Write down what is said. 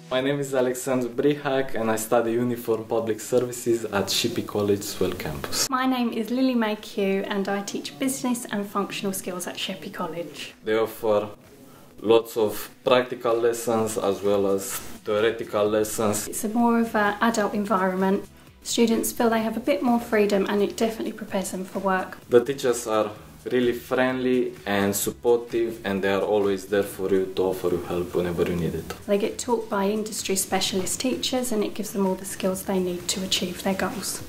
My name is Alexander Brihak and I study Uniform Public Services at Sheppey College, Swell Campus. My name is Lily May Q and I teach business and functional skills at Sheppey College. They offer lots of practical lessons as well as theoretical lessons. It's a more of an adult environment. Students feel they have a bit more freedom and it definitely prepares them for work. The teachers are really friendly and supportive, and they are always there for you to offer you help whenever you need it. They get taught by industry specialist teachers and it gives them all the skills they need to achieve their goals.